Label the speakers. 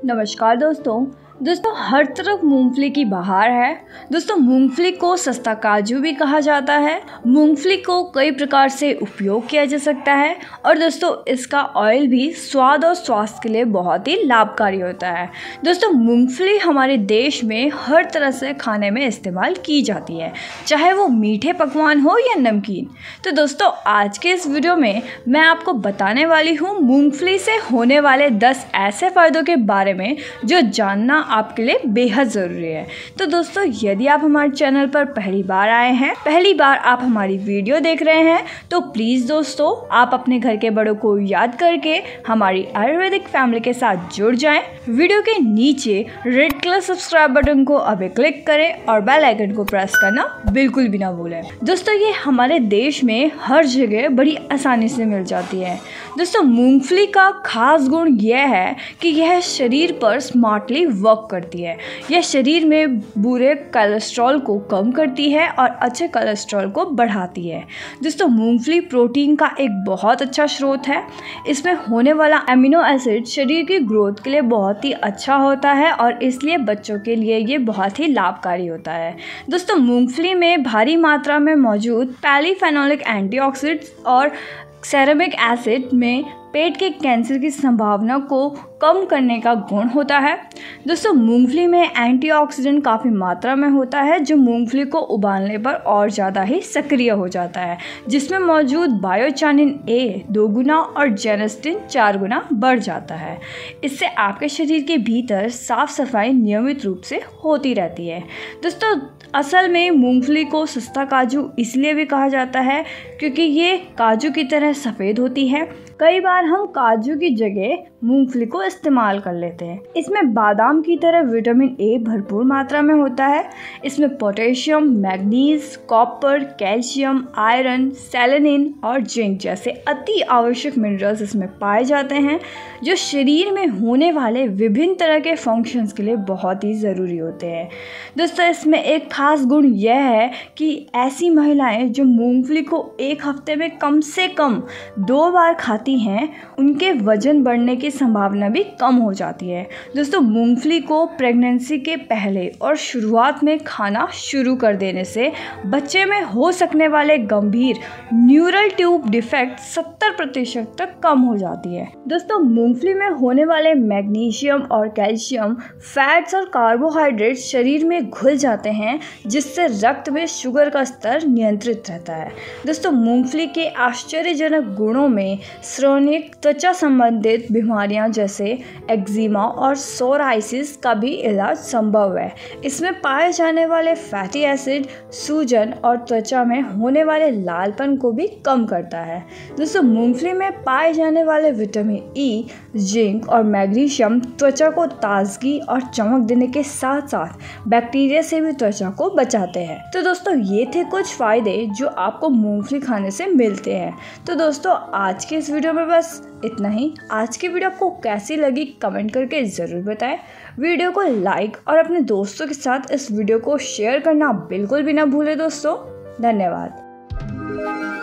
Speaker 1: नमस्कार दोस्तों। हर तरफ मूंगफली की बहार है। मूंगफली को सस्ता काजू भी कहा जाता है। मूंगफली को कई प्रकार से उपयोग किया जा सकता है और इसका ऑयल भी स्वाद और स्वास्थ्य के लिए बहुत ही लाभकारी होता है। मूंगफली हमारे देश में हर तरह से खाने में इस्तेमाल की जाती है, चाहे वो मीठे पकवान हो या नमकीन। आज के इस वीडियो में मैं आपको बताने वाली हूँ मूंगफली से होने वाले 10 ऐसे फ़ायदों के बारे में जो जानना आपके लिए बेहद ज़रूरी है। यदि आप हमारे चैनल पर पहली बार आए हैं, पहली बार आप हमारी वीडियो देख रहे हैं, तो प्लीज़ आप अपने घर के बड़ों को याद करके हमारी आयुर्वेदिक फैमिली के साथ जुड़ जाएं। वीडियो के नीचे रेड कलर सब्सक्राइब बटन को अभी क्लिक करें और बेल आइकन को प्रेस करना बिल्कुल भी ना भूलें। ये हमारे देश में हर जगह बड़ी आसानी से मिल जाती है। मूंगफली का खास गुण यह है कि यह शरीर पर स्मार्टली वर्क करती है। यह शरीर में बुरे कोलेस्ट्रॉल को कम करती है और अच्छे कोलेस्ट्रॉल को बढ़ाती है। मूंगफली प्रोटीन का एक बहुत अच्छा स्रोत है। इसमें होने वाला अमीनो एसिड शरीर की ग्रोथ के लिए बहुत ही अच्छा होता है और इसलिए बच्चों के लिए ये बहुत ही लाभकारी होता है। मूंगफली में भारी मात्रा में मौजूद पॉलीफेनोलिक एंटीऑक्सीडेंट्स और सेरेमिक एसिड में पेट के कैंसर की संभावना को कम करने का गुण होता है। मूंगफली में एंटीऑक्सीडेंट काफ़ी मात्रा में होता है, जो मूंगफली को उबालने पर और ज़्यादा ही सक्रिय हो जाता है, जिसमें मौजूद बायोचानिन ए 2 गुना और जेनेस्टिन 4 गुना बढ़ जाता है। इससे आपके शरीर के भीतर साफ सफाई नियमित रूप से होती रहती है। असल में मूंगफली को सस्ता काजू इसलिए भी कहा जाता है क्योंकि ये काजू की तरह सफ़ेद होती है। कई बार हम काजू की जगह मूंगफली को इस्तेमाल कर लेते हैं। इसमें बादाम की तरह विटामिन ए भरपूर मात्रा में होता है। इसमें potassium, manganese, copper, calcium, iron, selenium और जिंक जैसे अति आवश्यक मिनरल्स इसमें पाए जाते हैं, जो शरीर में होने वाले विभिन्न तरह के फंक्शंस के लिए बहुत ही ज़रूरी होते हैं। इसमें एक खास गुण यह है कि ऐसी महिलाएं जो मूंगफली को एक हफ्ते में कम से कम 2 बार खाती हैं, उनके वजन बढ़ने की संभावना भी कम हो जाती है। मूंगफली को प्रेगनेंसी के पहले और शुरुआत में खाना शुरू कर देने से बच्चे में हो सकने वाले गंभीर न्यूरल ट्यूब डिफेक्ट 70% तक कम हो जाती है। मूंगफली में होने वाले मैग्नीशियम और कैल्शियम फैट्स और कार्बोहाइड्रेट्स शरीर में घुल जाते हैं, जिससे रक्त में शुगर का स्तर नियंत्रित रहता है। मूंगफली के आश्चर्यजनक गुणों में श्रोणिक त्वचा संबंधित बीमारियां जैसे एक्जिमा और सोराइसिस का भी इलाज संभव है। इसमें पाए जाने वाले फैटी एसिड सूजन और त्वचा में होने वाले लालपन को भी कम करता है। मूंगफली में पाए जाने वाले विटामिन ई, जिंक और मैग्नीशियम त्वचा को ताजगी और चमक देने के साथ साथ बैक्टीरिया से भी त्वचा को बचाते हैं। ये थे कुछ फायदे जो आपको मूंगफली खाने से मिलते हैं। आज के इस वीडियो में बस इतना ही। आज की वीडियो आपको कैसी लगी कमेंट करके ज़रूर बताएं। वीडियो को लाइक और अपने दोस्तों के साथ इस वीडियो को शेयर करना बिल्कुल भी ना भूलें। धन्यवाद।